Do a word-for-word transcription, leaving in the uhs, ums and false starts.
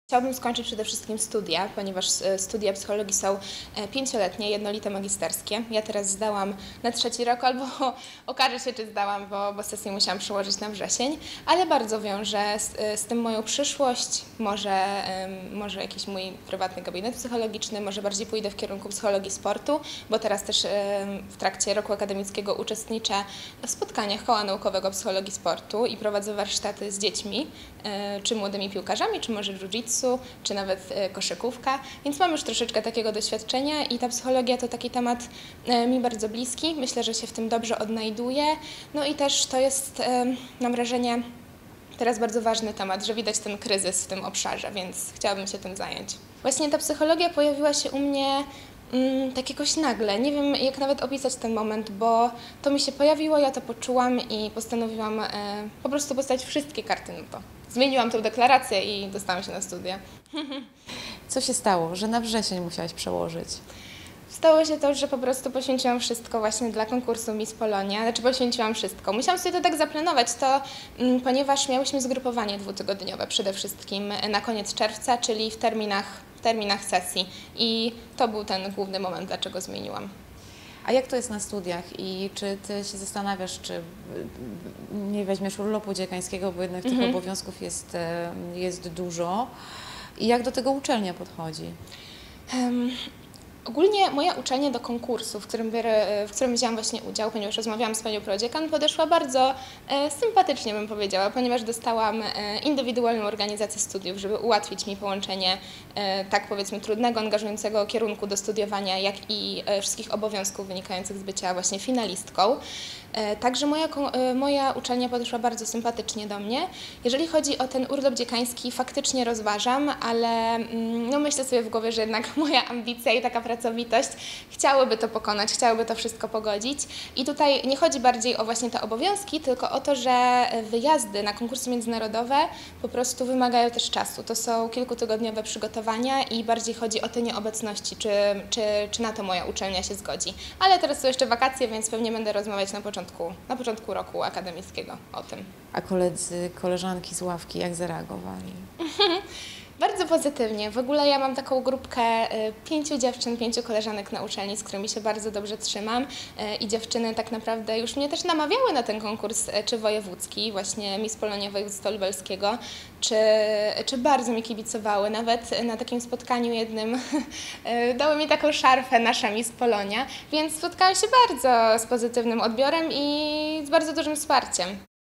Chciałabym skończyć przede wszystkim studia, ponieważ studia psychologii są pięcioletnie, jednolite magisterskie. Ja teraz zdałam na trzeci rok, albo okaże się, czy zdałam, bo, bo sesję musiałam przełożyć na wrzesień, ale bardzo wiążę z, z tym moją przyszłość, może, może jakiś mój prywatny gabinet psychologiczny, może bardziej pójdę w kierunku psychologii sportu, bo teraz też w trakcie roku akademickiego uczestniczę w spotkaniach Koła Naukowego Psychologii Sportu i prowadzę warsztaty z dziećmi, czy młodymi piłkarzami, czy może jiu-jitsu, czy nawet koszykówka, więc mam już troszeczkę takiego doświadczenia i ta psychologia to taki temat mi bardzo bliski. Myślę, że się w tym dobrze odnajduję. No i też to jest, mam wrażenie, teraz bardzo ważny temat, że widać ten kryzys w tym obszarze, więc chciałabym się tym zająć. Właśnie ta psychologia pojawiła się u mnie mm, tak jakoś nagle. Nie wiem, jak nawet opisać ten moment, bo to mi się pojawiło, ja to poczułam i postanowiłam e, po prostu postawić wszystkie karty na to. Zmieniłam tę deklarację i dostałam się na studia. Co się stało, że na wrzesień musiałaś przełożyć? Stało się to, że po prostu poświęciłam wszystko właśnie dla konkursu Miss Polonia, znaczy poświęciłam wszystko. Musiałam sobie to tak zaplanować, to mm, ponieważ miałyśmy zgrupowanie dwutygodniowe przede wszystkim na koniec czerwca, czyli w terminach, w terminach sesji i to był ten główny moment, dlaczego zmieniłam. A jak to jest na studiach i czy Ty się zastanawiasz, czy nie weźmiesz urlopu dziekańskiego, bo jednak Mhm. tych obowiązków jest, jest dużo i jak do tego uczelnia podchodzi? Um, Ogólnie moja uczelnia do konkursu, w którym, biorę, w którym wzięłam właśnie udział, ponieważ rozmawiałam z panią prodziekan, podeszła bardzo e, sympatycznie, bym powiedziała, ponieważ dostałam e, indywidualną organizację studiów, żeby ułatwić mi połączenie e, tak powiedzmy trudnego, angażującego kierunku do studiowania, jak i e, wszystkich obowiązków wynikających z bycia właśnie finalistką. E, także moja, e, moja uczelnia podeszła bardzo sympatycznie do mnie. Jeżeli chodzi o ten urlop dziekański, faktycznie rozważam, ale mm, no myślę sobie w głowie, że jednak moja ambicja i taka pracowitość chciałyby to pokonać, chciałyby to wszystko pogodzić. I tutaj nie chodzi bardziej o właśnie te obowiązki, tylko o to, że wyjazdy na konkursy międzynarodowe po prostu wymagają też czasu. To są kilkutygodniowe przygotowania i bardziej chodzi o te nieobecności, czy, czy, czy na to moja uczelnia się zgodzi. Ale teraz są jeszcze wakacje, więc pewnie będę rozmawiać na początku, na początku roku akademickiego o tym. A koledzy, koleżanki z ławki jak zareagowali? Bardzo pozytywnie. W ogóle ja mam taką grupkę pięciu dziewczyn, pięciu koleżanek na uczelni, z którymi się bardzo dobrze trzymam i dziewczyny tak naprawdę już mnie też namawiały na ten konkurs, czy wojewódzki, właśnie Miss Polonia Województwa Lubelskiego, czy, czy bardzo mi kibicowały. Nawet na takim spotkaniu jednym dały mi taką szarfę nasza Miss Polonia, więc spotkałam się bardzo z pozytywnym odbiorem i z bardzo dużym wsparciem.